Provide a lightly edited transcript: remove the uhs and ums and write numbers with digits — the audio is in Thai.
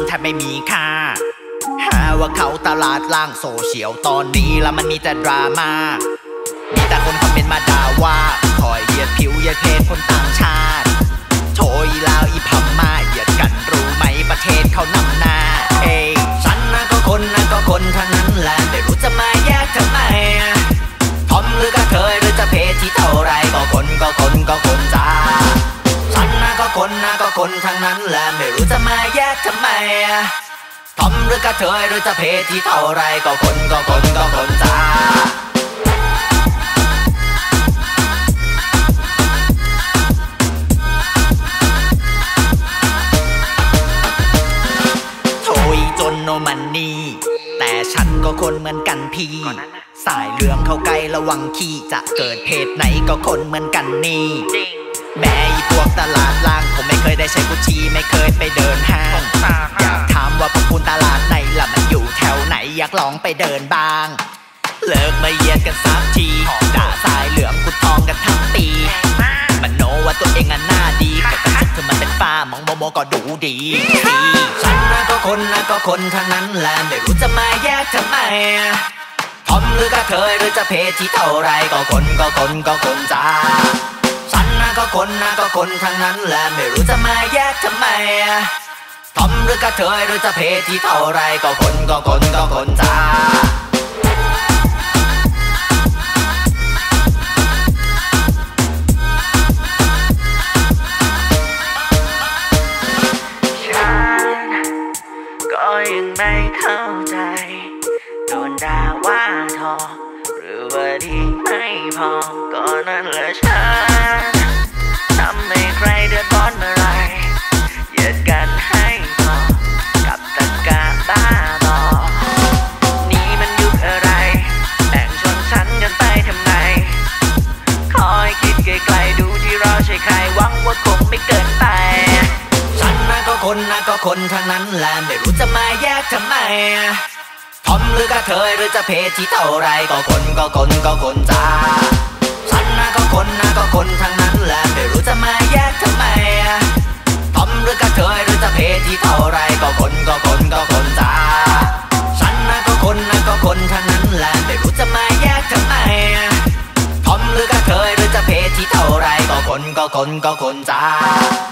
ทบไม่มีค่าหาว่าเขาตลาดล่างโซเชียลตอนนี้แล้วมันมีแต่ดราม่ามีแต่คนคอมเมนต์มาด่าว่าคอยเหยียดผิวเหยียดเพศคนต่างชาติโถอีลาวอีพม่าเหยียดกันรู้ไหมประเทศเขานำหน้าเอ้ฉันนะก็คนทั้งนั้นแหละไม่รู้จะมาแยกทำไมทอมหรือกระเทยหรือจะเพศที่เท่าไรก็คนจ้าฉันนะก็คนทั้งนั้นแหละไม่รู้จะมาแยกทำไมทอมหรือกระเทยหรือจะเพศที่เท่าไรก็คนจ้าโถยจนโนมันนี่แต่ฉันก็คนเหมือนกันพี่สายเหลืองเข้าใกล้ระวังขี้จะเกิดเพศไหนก็คนเหมือนกันนี่แม่อีพวกตลาดล่างผมไม่เคยได้ใช้กุชชี่ไม่เคยไปเดินห้างอยากถามว่าพวกคุณตลาดไหนล่ะมันอยู่แถวไหนอยากลองไปเดินบ้างเลิกมาเหยียดกันสักทีด่าสายเหลืองกุดทองกันทั้งปีมันโนว่าตัวเองหน้าดีแต่กระจุกถึงมันเป็นฝ้ามองโมก็ดูดีฉันนะก็คนทั้งนั้นแหละไม่รู้จะมาแยกทำไมทอมหรือกระเทยหรือจะเพศที่เท่าไรก็คนจ้าฉันนะก็คนทั้งนั้นแหละไม่รู้จะมาแยกทำไมทอมหรือกระเทยหรือจะเพศที่เท่าไรก็คนจ้าก็ยังไม่เข้าใจโดนด่าว่าทอหรือว่าดีไม่พอก็นั่นแหละฉันทำให้ใครเดือดร้อนเมื่อไรเหยียดกันให้พอกับตะกะบ้าบอนี่มันยุคอะไรแบ่งชนชั้นกันไปทำไมคอยคิดไกลๆดูที่เราใช่ใครหวังว่าคงไม่เกินไปฉันนะก็คนทั้งนั้นแหละไม่รู้จะมาแยกทำไมทอมหรือกระเทยหรือจะเพศที่เท่าไรก็คนจ้าฉันนะก็คนทั้งนั้นแหละไม่รู้จะมาแยกทำไมทอมหรือกระเทยหรือจะเพศที่เท่าไรก็คนจ้าฉันนะก็คนทั้งนั้นแหละไม่รู้จะมาแยกทำไมทอมหรือกระเทยหรือจะเพศที่เท่าไรก็คนจ้า